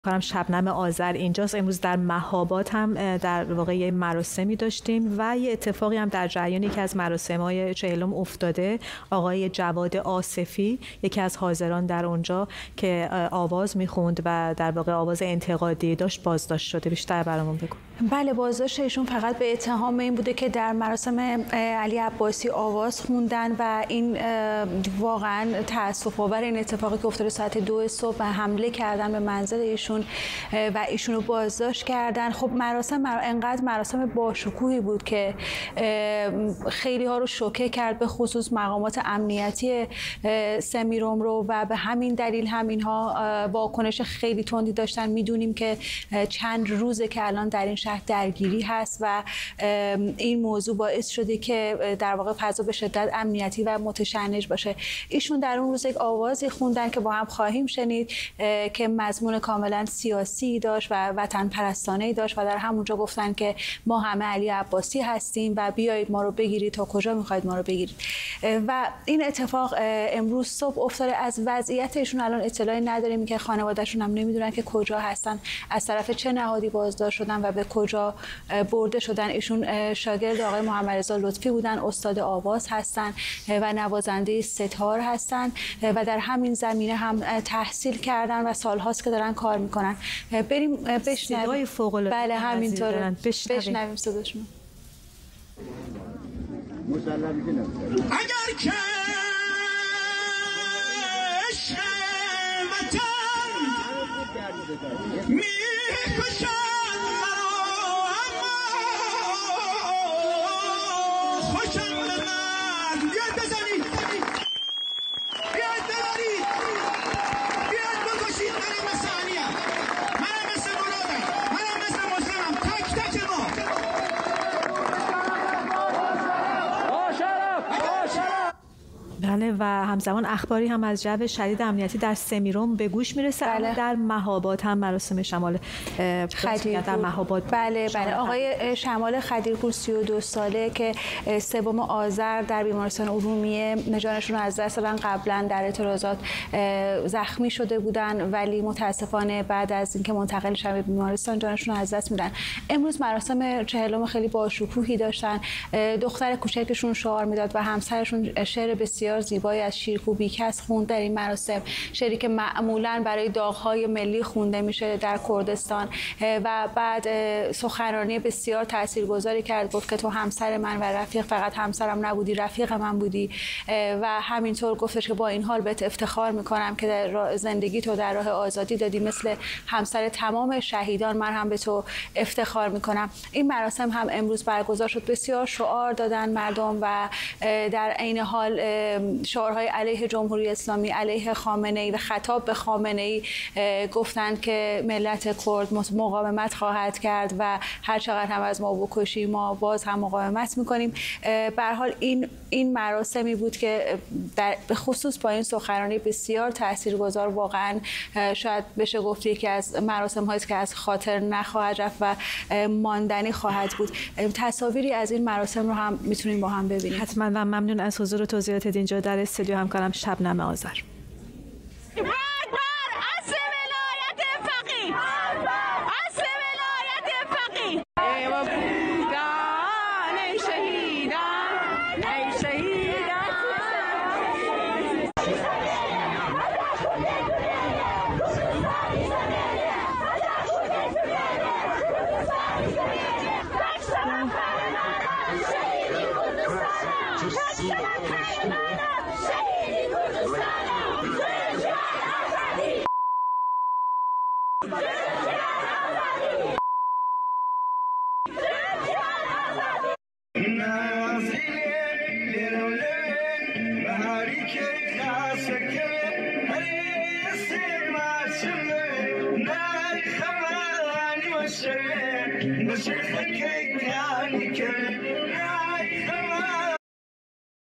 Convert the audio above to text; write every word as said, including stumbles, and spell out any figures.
کارم شبنم آذر اینجاست. امروز در مهاباد هم در واقع یه مراسمی داشتیم و یه اتفاقی هم در جریان یکی از مراسم‌های چهلم افتاده. آقای جواد آصفی یکی از حاضران در اونجا که آواز میخوند و در واقع آواز انتقادی داشت بازداشت شده. بیشتر برامون بگو. بله، بازداشت ایشون فقط به اتهام این بوده که در مراسم علی عباسی آواز خوندن و این واقعا تأسف‌آور این اتفاقی که افتاده ساعت دو صبح حمله کردن به منزل ایشون و ایشون رو بازداشت کردن. خب مراسم انقدر مراسم باشکوهی بود که خیلی ها رو شوکه کرد، به خصوص مقامات امنیتی سمیرم رو، و به همین دلیل هم اینها واکنش خیلی تندی داشتن. میدونیم که چند روزه که الان در این شهر درگیری هست و این موضوع باعث شده که در واقع فضا به شدت امنیتی و متشنج باشه. ایشون در اون روز یک آوازی خوندن که با هم خواهیم شنید که مضمون کاملا سیاسی داشت و وطن پرستانه‌ای داشت و در همونجا گفتن که ما همه علی عباسی هستیم و بیایید ما رو بگیرید، تا کجا میخواید ما رو بگیرید. و این اتفاق امروز صبح افتاده. از وضعیت ایشون الان اطلاعی نداریم که خانواده‌شون هم نمیدونن که کجا هستن، از طرف چه نهادی بازداشت شدن و به کجا برده شدن. ایشون شاگرد آقای محمد رضا لطفی بودن، استاد آواز هستن و نوازنده ستار هستن و در همین زمینه هم تحصیل کردن و سالهاست که دارن کار میکنن. بریم بشنویم. صدای فوق‌العاده. بله همینطوره. بشنویم صداشون. اگر که میکشن خوشم من بیاد بزنید، بیاد ببرید، بیاد بکشید. منم مثل علیم، منم مثل مرادم، منم مثل مسلمم، تک تک ما. بله، و همزمان اخباری هم از جو شدید امنیتی در سمیرم به گوش میرسه. بله. در مهاباد هم مراسم شمال خدیرپور در مهاباد. بله بله، آقای شمال خدیرپور سی و دو ساله که سوم آذر در بیمارستان ارومیه جانشون رو از دست دادن. قبلا در اعتراضات زخمی شده بودن ولی متاسفانه بعد از اینکه منتقل شدن به بیمارستان جانشون رو از دست میدن. امروز مراسم چهلم خیلی باشکوهی داشتن. دختر کوچکشون شعار میداد و همسرشون شعر بسیار زیبایی از شیرکو بیکس خوند در این مراسم، شعری که معمولاً برای داغ‌های ملی خونده میشه در کردستان. و بعد سخنرانی بسیار تاثیرگذاری کرد، گفت که تو همسر من و رفیق، فقط همسرم نبودی، رفیق من بودی. و همینطور گفتش که با این حال بهت افتخار میکنم که در زندگی تو در راه آزادی دادی، مثل همسر تمام شهیدان من هم به تو افتخار میکنم. این مراسم هم امروز برگزار شد. بسیار شعار دادن مردم و در عین حال شعارهای علیه جمهوری اسلامی، علیه خامنه‌ای و خطاب به خامنه‌ای گفتند که ملت کرد مقاومت خواهد کرد و هر چقدر هم از ما بکشی ما باز هم مقاومت میکنیم. به هر حال این این مراسمی بود که در به خصوص با این سخنرانی بسیار تاثیرگذار، واقعا شاید بشه گفت یکی از مراسم هایی که از خاطر نخواهد رفت و ماندنی خواهد بود. تصاویری از این مراسم رو هم میتونیم با هم ببینیم. حتما و ممنون از حضور و توضیحات اینجا در استودیو همکارم شبنم آذر. Nasıl